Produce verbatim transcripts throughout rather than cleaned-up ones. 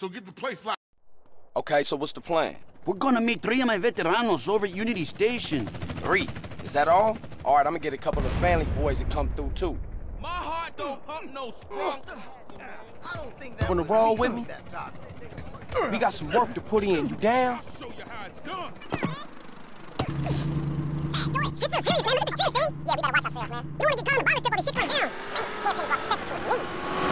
so get the place locked. Okay, so what's the plan? We're gonna meet three of my veteranos over at Unity Station. Three? Is that all? All right, I'm gonna get a couple of family boys to come through, too. My heart don't pump no strong. I don't think that Wanna was roll me with me? that time. We got some work to put in. You down? I'll show you how it's done. Shit's real serious, man. Look at the streets, eh? Yeah, we better watch ourselves, man. We wanna get caught on the bottom step or the shit's going down. Man, Champion brought the section to his knees.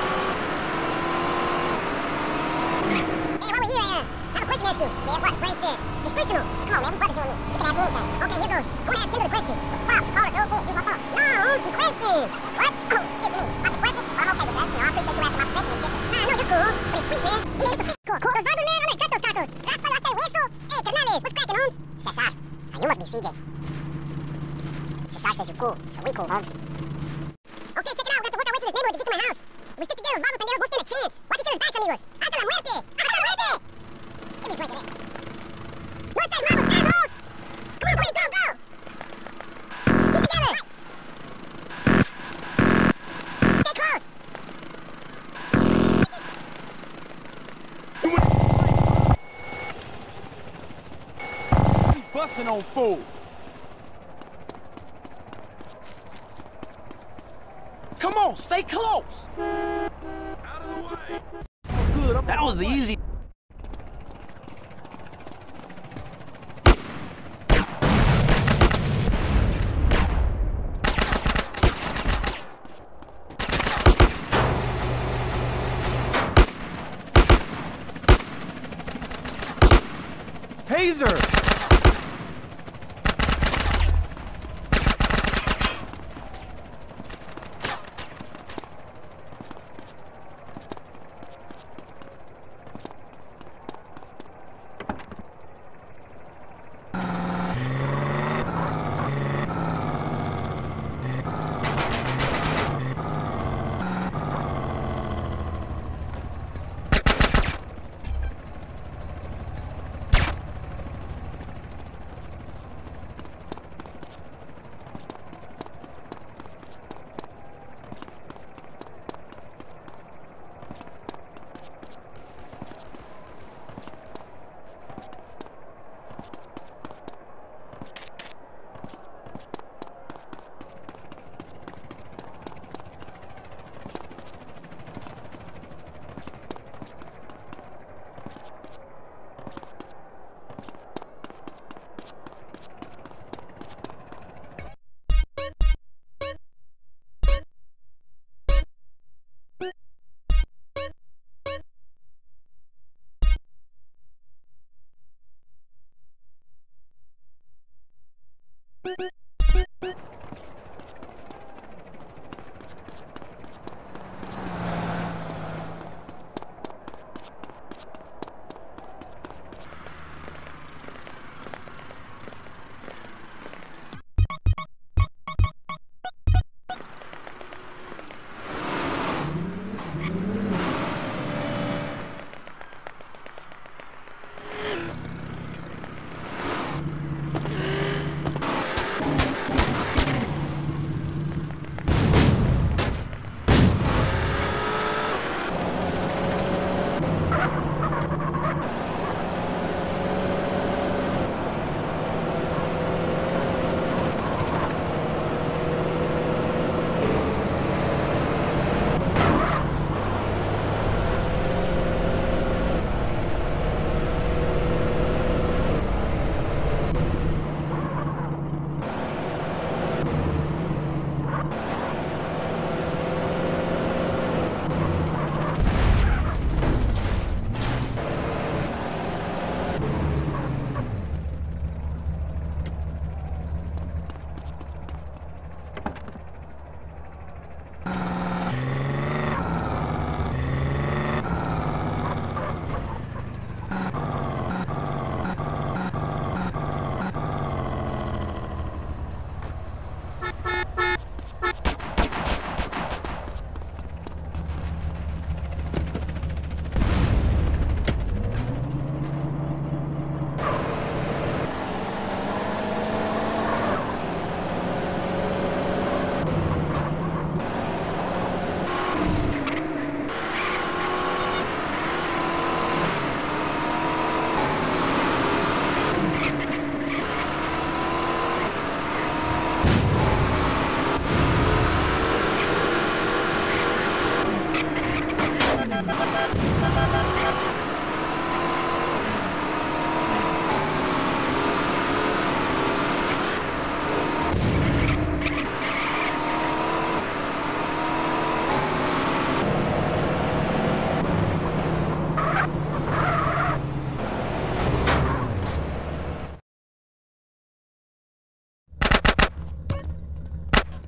Hey, while we're here, uh, I have a question to ask you. Yeah, what? Well, it's, uh, it's personal. Come on, man. We brothers, you and me. You can ask me anything. Okay, here goes. I wanna ask Kendall the question. What's the problem? Call it, though. Here, here's my phone. No, the question. What? Oh, shit, me. Not the question? I'm okay with that. You know, I appreciate you asking my question and shit. Nah, I know you're cool. But it's sweet, man. Yeah, it's a f***ing cool. Cool. Those brothers, man. I'm gonna cut those tacos. Raspa, hasta el hueso. Hey, carnales. What's cracking, Holmes? Cesar. And you must be C J. Cesar says you're cool, so we cool, Holmes. Okay, check it out. We have to work our way through this neighborhood to get to my house. If we stick together, los vagos penderos won't stand a chance. Watch each other's backs, amigos. Hasta la muerte! Hasta la muerte! Give me a drink of that. Northside Marbles, assholes! Come on, Queen, go, go! Keep together! Stay close! We busting on food. Come on, stay close. Out of the way. Good. I'm That was the easy. Taser.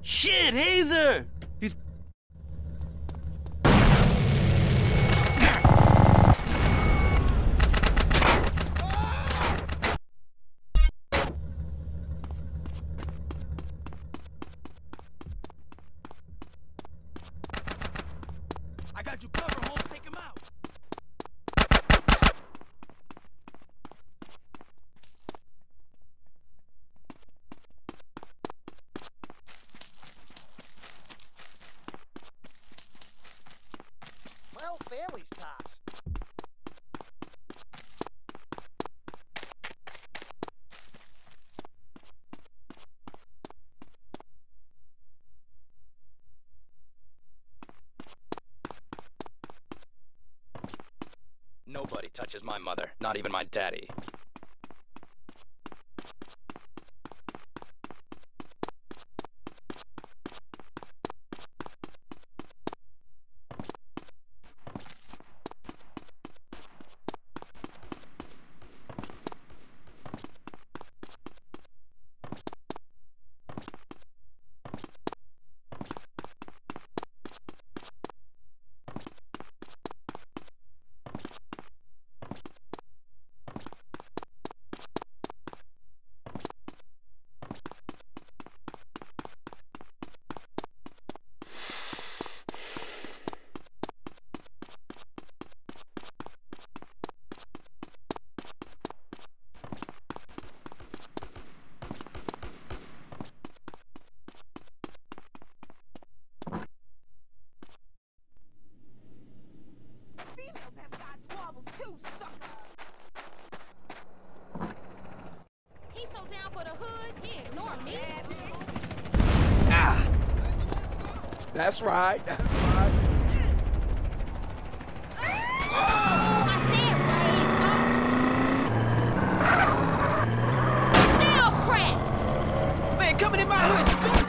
Shit, Hazer! He's... I got you covered, Holmes. Take him out. Well, family's tops. Nobody touches my mother, not even my daddy. Females have got squabbles too, sucker! He's so down for the hood, he ignore me. Ah! That's right. That's right. I said raise up. Stay off crack! Man, coming in my hood.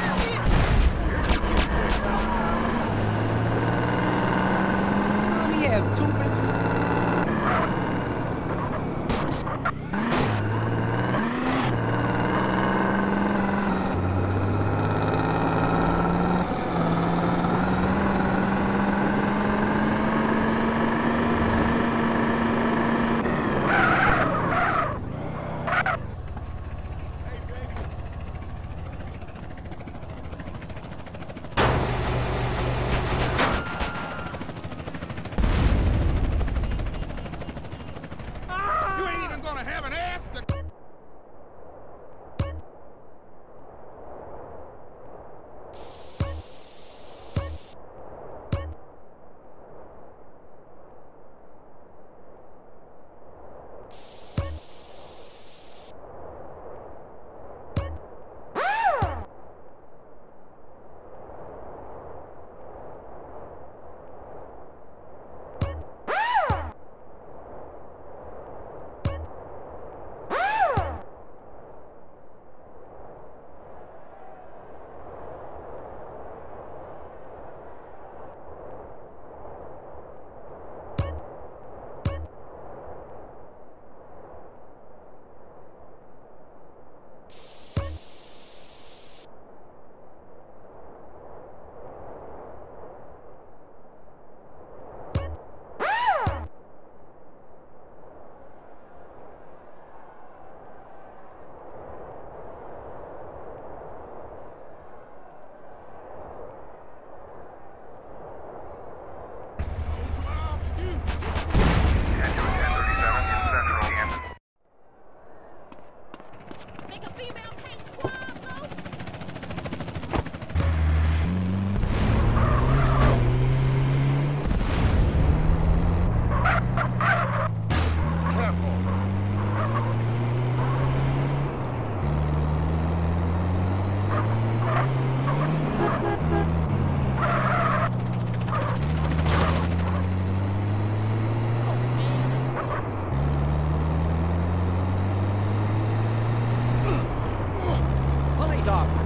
We have two bitches. You ain't even gonna have an ass to... Think a female can't squab, though? Police officer.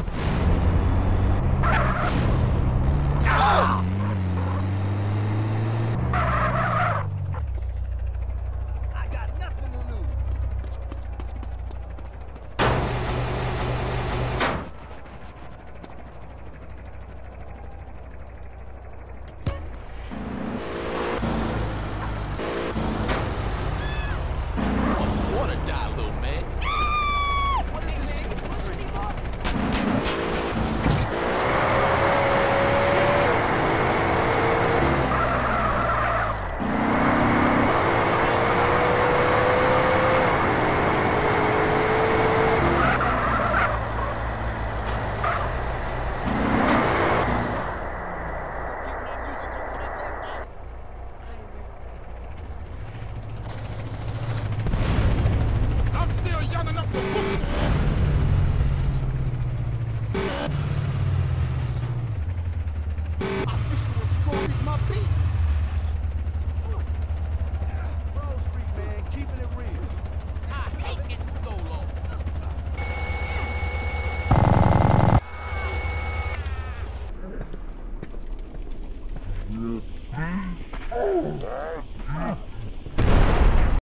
I got nothing to lose. young enough to boot.